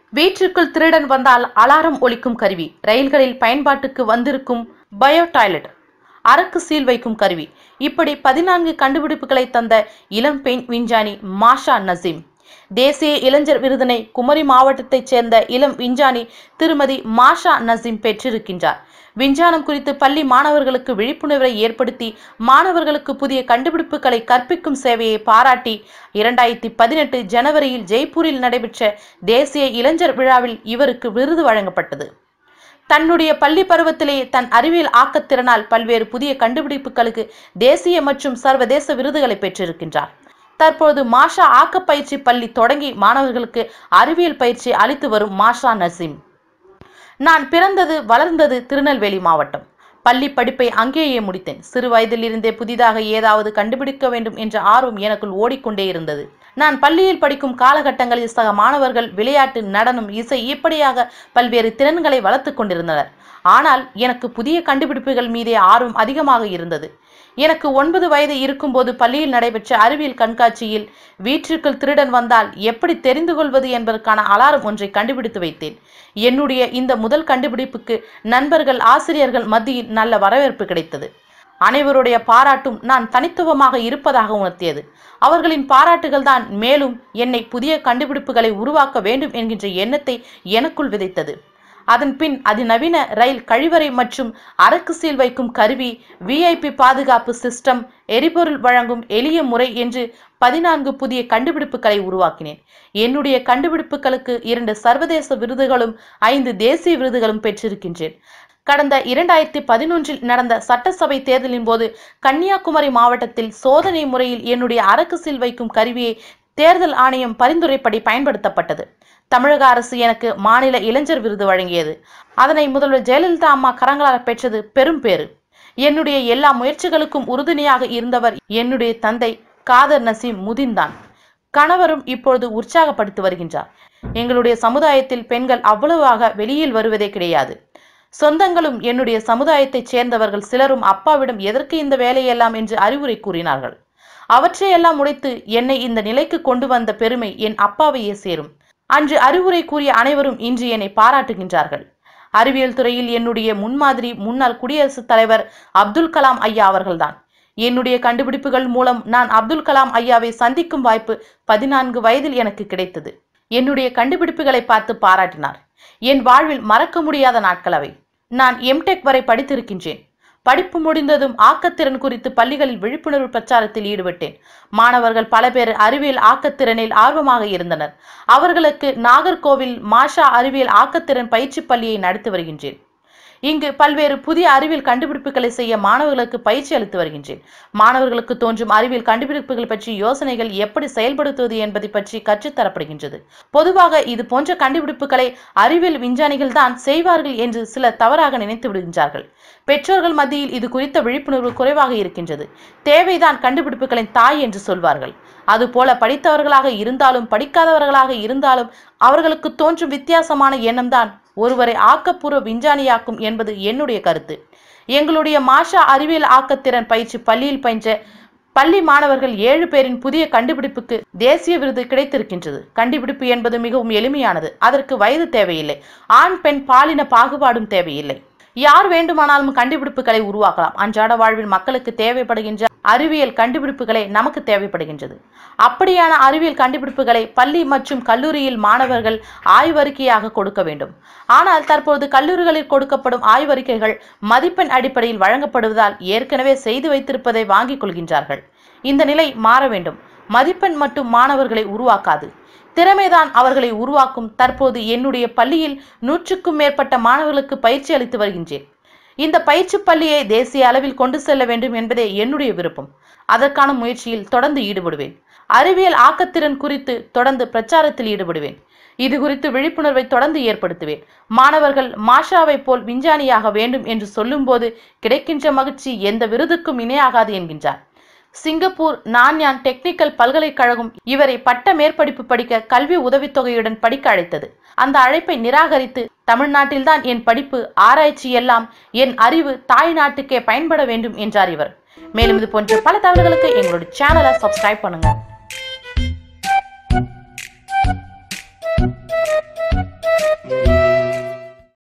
வீட்டிற்குள் திருடன் வந்தால் அலாரம் ஒலிக்கும் கருவி, ரயில்களில் பயன்பாட்டுக்கு வந்திருக்கும் பயோ டாய்லெட், அரக்கு சீல் வைக்கும் கருவி, இப்படி 14 கண்டுபிடிப்புகளை தந்த இளம் பெண் விஞ்ஞானி மாஷா நசீம். தேசிய இளைஞர் விருதினை குமரி மாவட்டத்தைச் சேர்ந்த இளம் விஞ்ஞானி திருமதி மாஷா நசீம் பெற்றிருக்கின்றார். விஞ்ஞானம் குறித்து பள்ளி மாணவர்களுக்கு விழிப்புணர்வை ஏற்படுத்தி மாணவர்களுக்கு புதிய கண்டுபிடிப்புகளை கற்பிக்கும் சேவையை பாராட்டி 2018 ஜனவரியில் ஜெய்ப்பூரில் நடைபெற்ற தேசிய இளைஞர் விழாவில் இவருக்கு விருது வழங்கப்பட்டது. தன்னுடைய பள்ளி பருவத்திலேயே தன் அறிவியல் ஆக்கத்திறனால் பல்வேறு புதிய கண்டுபிடிப்புகளுக்கு தேசிய மற்றும் சர்வதேச விருதுகளை பெற்றிருக்கின்றார். தற்போது மாஷா ஆக்கப்பயிற்சி பள்ளி தொடங்கி மாணவர்களுக்கு அறிவியல் பயிற்சி அளித்து வரும் மாஷா நசீம். நான் பிறந்தது வளர்ந்தது திருநெல்வேலி மாவட்டம். பள்ளி படிப்பை அங்கேயே முடித்தேன். சிறு வயதில் இருந்தே புதிதாக ஏதாவது கண்டுபிடிக்க வேண்டும் என்ற ஆர்வம் எனக்குள் ஓடிக்கொண்டே இருந்தது. நான் பள்ளியில் படிக்கும் காலகட்டங்களில் சக மாணவர்கள் விளையாட்டு, நடனம், இசை இப்படியாக பல்வேறு திறன்களை வளர்த்து கொண்டிருந்தனர். ஆனால் எனக்கு புதிய கண்டுபிடிப்புகள் மீதே ஆர்வம் அதிகமாக இருந்தது. எனக்கு 9 வயது இருக்கும்போது பள்ளியில் நடைபெற்ற அறிவியல் கண்காட்சியில் வீட்டிற்குள் திருடன் வந்தால் எப்படி தெரிந்து கொள்வது என்பதற்கான அலாரம் ஒன்றை கண்டுபிடித்து வைத்தேன். என்னுடைய இந்த முதல் கண்டுபிடிப்புக்கு நண்பர்கள், ஆசிரியர்கள் மத்தியில் நல்ல வரவேற்பு கிடைத்தது. அனைவருடைய பாராட்டும் நான் தனித்துவமாக இருப்பதாக உணர்த்தியது. அவர்களின் பாராட்டுகள் தான் மேலும் என்னை புதிய கண்டுபிடிப்புகளை உருவாக்க வேண்டும் என்கின்ற எண்ணத்தை எனக்குள் விதைத்தது. அதன் பின் அதிநவீன ரயில் கழிவறை மற்றும் அரக்கு சீல் வைக்கும் கருவி, VIP பாதுகாப்பு சிஸ்டம், எரிபொருள் வழங்கும் எளிய முறை என்று 14 புதிய கண்டுபிடிப்புகளை உருவாக்கினேன். என்னுடைய கண்டுபிடிப்புகளுக்கு 2 சர்வதேச விருதுகளும் 5 தேசிய விருதுகளும் பெற்றிருக்கின்றேன். கடந்த 2011 நடந்த சட்டசபை தேர்தலின் போது கன்னியாகுமரி மாவட்டத்தில் சோதனை முறையில் என்னுடைய அரக்கு சீல் வைக்கும் கருவியை தேர்தல் ஆணையம் பரிந்துரைப்படி பயன்படுத்தப்பட்டது. தமிழக அரசு எனக்கு மாநில இளைஞர் விருது வழங்கியது. அதனை முதல்வர் ஜெயலலிதா அம்மா கரங்களால் பெற்றது பெரும் பேறு. என்னுடைய எல்லா முயற்சிகளுக்கும் உறுதுணையாக இருந்தவர் என்னுடைய தந்தை காதர் நசீம் முதீன் தான். கணவரும் இப்பொழுது உற்சாகப்படுத்தி வருகின்றார். எங்களுடைய சமுதாயத்தில் பெண்கள் அவ்வளவாக வெளியில் வருவதே கிடையாது. சொந்தங்களும் என்னுடைய சமுதாயத்தைச் சேர்ந்தவர்கள் சிலரும் அப்பாவிடம் எதற்கு இந்த வேலையெல்லாம் என்று அறிவுரை கூறினார்கள். அவற்றையெல்லாம் உடைத்து என்னை இந்த நிலைக்கு கொண்டு வந்த பெருமை என் அப்பாவையே சேரும். அன்று அறிவுரை கூறிய அனைவரும் இன்று என்னை பாராட்டுகின்றார்கள். அறிவியல் துறையில் என்னுடைய முன்மாதிரி முன்னாள் குடியரசுத் தலைவர் அப்துல் கலாம் ஐயா அவர்கள்தான். என்னுடைய கண்டுபிடிப்புகள் மூலம் நான் அப்துல் கலாம் ஐயாவை சந்திக்கும் வாய்ப்பு 14 வயதில் எனக்கு கிடைத்தது. என்னுடைய கண்டுபிடிப்புகளை பார்த்து பாராட்டினார். என் வாழ்வில் மறக்க முடியாத நாட்கள் அவை. நான் MTech வரை படித்திருக்கின்றேன். படிப்பு முடிந்ததும் ஆக்கத்திறன் குறித்து பள்ளிகளில் விழிப்புணர்வு பிரச்சாரத்தில் ஈடுபட்டேன். மாணவர்கள் பல பேர் அறிவியல் ஆக்கத்திறனில் ஆர்வமாக இருந்தனர். அவர்களுக்கு நாகர்கோவில் மாஷா அறிவியல் ஆக்கத்திறன் பயிற்சி பள்ளியை நடத்தி வருகின்றேன். இங்கு பல்வேறு புதிய அறிவியல் கண்டுபிடிப்புகளை செய்ய மாணவர்களுக்கு பயிற்சி அளித்து வருகின்றேன். மாணவர்களுக்கு தோன்றும் அறிவியல் கண்டுபிடிப்புகள் பற்றி யோசனைகள் எப்படி செயல்படுத்துவது என்பதை பற்றி கற்றுத்தரப்படுகின்றது. பொதுவாக இது போன்ற கண்டுபிடிப்புகளை அறிவியல் விஞ்ஞானிகள் தான் செய்வார்கள் என்று சிலர் தவறாக நினைத்து விடுகின்றார்கள். பெற்றோர்கள் மத்தியில் இது குறித்த விழிப்புணர்வு குறைவாக இருக்கின்றது. தேவைதான் கண்டுபிடிப்புகளின் தாய் என்று சொல்வார்கள். அதுபோல படித்தவர்களாக இருந்தாலும் படிக்காதவர்களாக இருந்தாலும் அவர்களுக்கு தோன்றும் வித்தியாசமான எண்ணம்தான் ஒருவரை ஆக்கப்பூர்வ விஞ்ஞானியாக்கும் என்பது என்னுடைய கருத்து. எங்களுடைய மாஷா அறிவியல் ஆக்கத்திறன் பயிற்சி பள்ளியில் பயின்ற பள்ளி மாணவர்கள் 7 பேரின் புதிய கண்டுபிடிப்புக்கு தேசிய விருது கிடைத்திருக்கின்றது. கண்டுபிடிப்பு என்பது மிகவும் எளிமையானது. அதற்கு வயது தேவையில்லை. ஆண் பெண் பாலின பாகுபாடும் தேவையில்லை. யார் வேண்டுமானாலும் கண்டுபிடிப்புகளை உருவாக்கலாம். அன்றாட வாழ்வில் மக்களுக்கு தேவைப்படுகின்ற அறிவியல் கண்டுபிடிப்புகளே நமக்கு தேவைப்படுகின்றது. அப்படியான அறிவியல் கண்டுபிடிப்புகளை பள்ளி மற்றும் கல்லூரியில் மாணவர்கள் ஆய்வறிக்கையாக கொடுக்க வேண்டும். ஆனால் தற்போது கல்லூரிகளில் கொடுக்கப்படும் ஆய்வறிக்கைகள் மதிப்பெண் அடிப்படையில் வழங்கப்படுவதால் ஏற்கனவே செய்து வைத்திருப்பதை வாங்கிக் கொள்கின்றார்கள். இந்த நிலை மாற வேண்டும். மதிப்பெண் மட்டும் மாணவர்களை உருவாக்காது, திறமைதான் அவர்களை உருவாக்கும். தற்போது என்னுடைய பள்ளியில் 100க்கும் மேற்பட்ட மாணவர்களுக்கு பயிற்சி அளித்து வருகின்றேன். இந்த பயிற்சி பள்ளியை தேசிய அளவில் கொண்டு செல்ல வேண்டும் என்பதே என்னுடைய விருப்பம். அதற்கான முயற்சியில் தொடர்ந்து ஈடுபடுவேன். அறிவியல் ஆக்கத்திறன் குறித்து தொடர்ந்து பிரச்சாரத்தில் ஈடுபடுவேன். இது குறித்து விழிப்புணர்வை தொடர்ந்து ஏற்படுத்துவேன். மாணவர்கள் மாஷாவை போல் விஞ்ஞானியாக வேண்டும் என்று சொல்லும் போது கிடைக்கின்ற மகிழ்ச்சி எந்த விருதுக்கும் இணையாகாது என்கின்றார். சிங்கப்பூர் நான்யான் டெக்னிக்கல் பல்கலைக்கழகம் இவரை பட்ட மேற்படிப்பு படிக்க கல்வி உதவித்தொகையுடன் படிக்க அழைத்தது. அந்த அழைப்பை நிராகரித்து தமிழ்நாட்டில்தான் என் படிப்பு, ஆராய்ச்சி எல்லாம், என் அறிவு தாய் நாட்டுக்கே பயன்பட வேண்டும் என்றார் இவர். மேலும் இது போன்ற பல தகவல்களுக்கு எங்களுடைய சேனலை சப்ஸ்கிரைப் பண்ணுங்க.